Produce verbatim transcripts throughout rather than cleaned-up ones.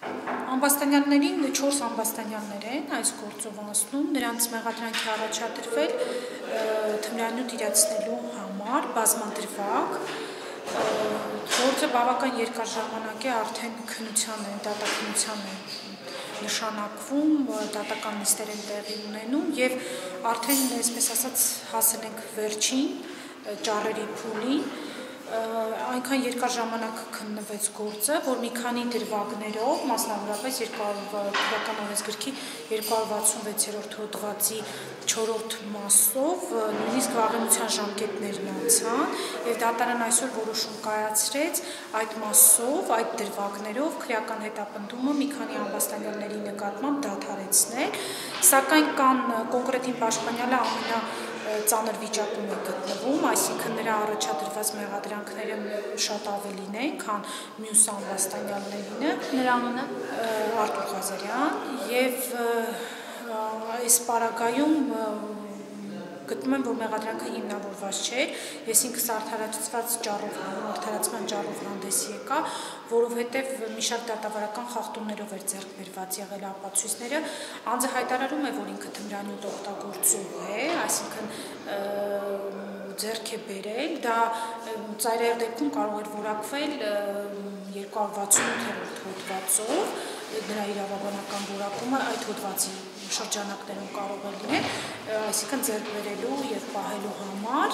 Ամբաստանյաններին չորս ամբաստանյաններ են այս գործով անցնում, նրանց մեղադրանքի առաջադրվել թմրանյութ իրացնելու համար բազմադրվակ, գործը բավական երկար ժամանակ է արդեն քննության է, դատաքննության է նշանակվում, դատական նիստեր են տեղի ունենում և արդեն, այսպես ասած, հասել ենք վերջին ճառերի փուլին, այնքան երկար ժամանակ քննվեց գործը, որ մի քանի դրվագներով, մասնավորապես Թվական օրենսգրքի երկու հարյուր վաթսունվեցերորդ հոդվածի չորրորդ մասով նույնիսկ վաղեմության ժամկետներն անցան և դատարան այսօր որոշում կայացրեց այդ մասով, այդ դրվագներով քրեական հետապնդումը մի քանի ամբաստանյանների նկատմամբ դադարեցնել, սակայն կան կոնկրետ պաշտպանյալը ամենա ծանր վիճակում է գտնվում, այսինքն նրա առաջադրված մեղադրանքները շատ ավելին են, քան մյուս ամբաստանյալներինը, նրա անունը Արտուր Ղազարյան, և այս պարագայում գտնում եմ, որ մեղադրանքը հիմնավորված չէր, ես ինքս արդարացված արդարացման ճառով հանդես եկա, որովհետև մի շարք դատավարական խախտումներով էր ձեռք բերված եղել ապացույցները, անձը հայտարարում է, որ ինքը թմրանյութ օգտագործող է, այսինքն ձեռք է բերել, դա ծայրահեղ դեպքում կարող էր որակվել երկու հարյուր վաթսունութերորդ հոդվածով, նրա իրավաբանական որակումը այդ հոդվածի շրջանակներում կարող է լինել, այսինքն ձեռք բերելու և պահելու համար,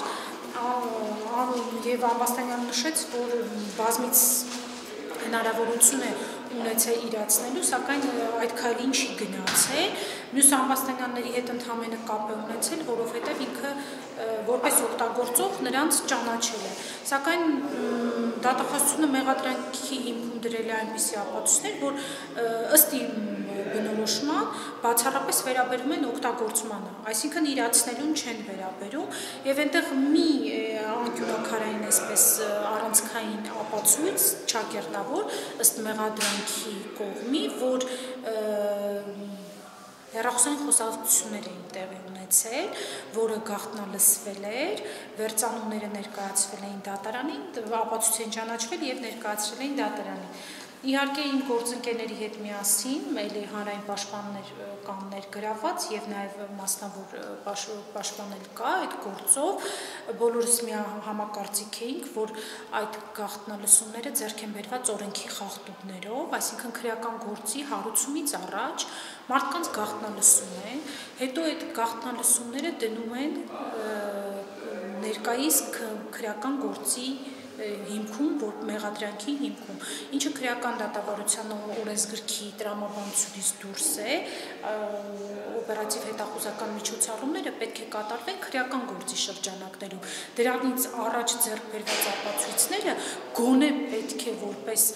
և ամբաստանյանը նշեց, որ բազմից հնարավորություն է ունեցել իրացնելու, սակայն այդ քայլին չի գնացել, մյուս ամբաստանյանների հետ ընդամենը կապ է ունեցել, որովհետև ինքը որպես օգտագործող նրանց ճանաչել է, սակայն դատախազությունը մեղադրանքի հիմքում դրել է այնպիսի ապացույցներ, որ ըստ իմ բնորոշման բացառապես վերաբերում են օգտագործմանը, այսինքն իրացնելուն չեն վերաբերում և այնտեղ մի անկյունաքարային այսպես առանցքային ապացույց չակերտավոր ըստ մեղադրանքի կողմի, որ հեռախոսային խոսակցություններ էին տեղի ունեցել, որը գաղտնալսվել էր, վերծանումները ներկայացվել էին դատարանին, ապացույց են ճանաչվել և ներկայացրել էին դատարանին։ Իհարկե իմ գործընկերների հետ միասին էլի հանրային պաշտպաններ կան ներգրավված և նաև մասնավոր պաշտպան էլ կա այդ գործով, բոլորս միահամակարծիք էինք, որ այդ գաղտնալսումները ձեռք են բերված օրենքի խախտումներով, այսինքն քրեական գործի հարուցումից առաջ մարդկանց գաղտնալսում են, հետո այդ գաղտնալսումները դնում են ներկայիս քրեական գործի հիմքում, որ մեղադրանքի հիմքում, ինչը քրեական դատավարության օրենսգրքի տրամաբանությունից դուրս է, օպերատիվ հետախուզական միջոցառումները պետք է կատարվեն քրեական գործի շրջանակներում, դրանից առաջ ձեռք բերված ապացույցները գոնե պետք է որպես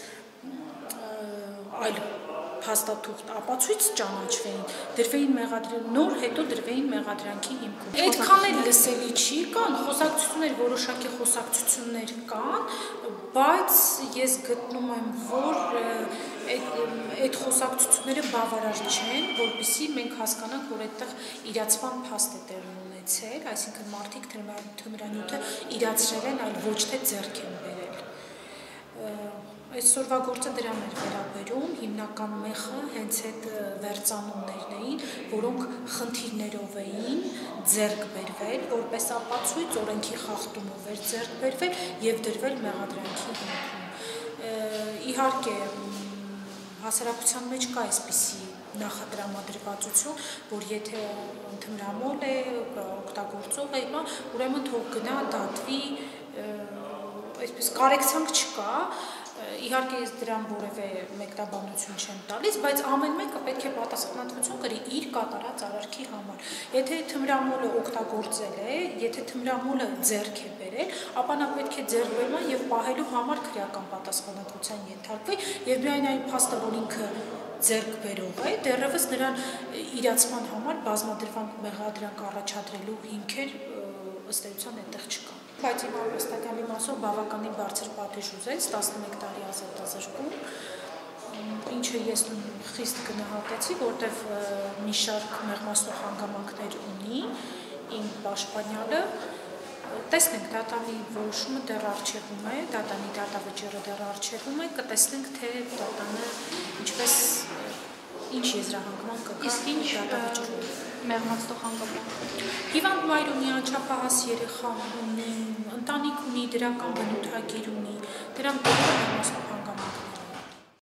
այլ փաստաթուղթ ապացույց ճանաչվեին, դրվեին նոր հետո դրվեին մեղադրանքի հիմքում։ Այդքան էլ լսելի չի, կան խոսակցություններ, որոշակի խոսակցություններ կան, բայց ես գտնում եմ, որ այդ խոսակցությունները բավարար չեն, որպեսզի մենք հասկանանք, որ այդտեղ իրացման փաստ է տեղի ունեցել, այսինքն մարդիկ թմրանյութը իրացրել են, այլ ոչ թե ձեռք են բերել։ Այսօրվա գործը դրան էր վերաբերում, հիմնական մեխը հենց այդ վերծանումներն էին, որոնք խնդիրներով էին ձեռք բերվել, որպես ապացույց օրենքի խախտումով էր ձեռք բերվել և դրվել մեղադրանքի հիմքում։ Իհարկե, հասարակության մեջ կա այսպիսի նախատրամադրվածություն, որ եթե թմրամոլ է, օգտագործող է, ուրեմն թող գնա, դատվի, այսպես կարեկցանք չկա, իհարկե ես դրան որևէ մեկնաբանություն չեմ տալիս, բայց ամեն մեկը պետք է պատասխանատվություն կրի իր կատարած արարքի համար։ Եթե թմրամոլը օգտագործել է, եթե թմրամոլը ձեռք է բերել, ապա նա պետք է ձեռքբերման և պահելու համար քրեական պատասխանատվության ենթարկվի և միայն այն փաստը, որ ինքը ձեռք բերող է, դեռևս նրան իրացման համար բազմադրվանք մեղադրանք առաջադրելու հիմքեր ըստ էության այդտեղ չկան։ Բայց իմ ամբաստանյանի մասով բավականին բարձր պատիժ ուզեց, տասնմեկ տարի ազատազրկում, ինչը ես խիստ գնահատեցի, որտեղ մի շարք մեղմացնող հանգամանքներ ունի իմ պաշտպանյալը, տեսնենք դատանի որոշումը դեռ առջևում է, դատանի դատավճիռը դեռ առջևում է, կտեսնենք թե դատանը ինչպես այսպես ինչ եզրահանգման կա։ Իսկ ինչ մեղմացնող հանգամանք։ Հիվանդ մայր ունի, անչափահաս երեխա ունի, ընտանիք ունի, դրական բնութագիր ունի, դրանք բոլորը մեղմացնող հանգամանք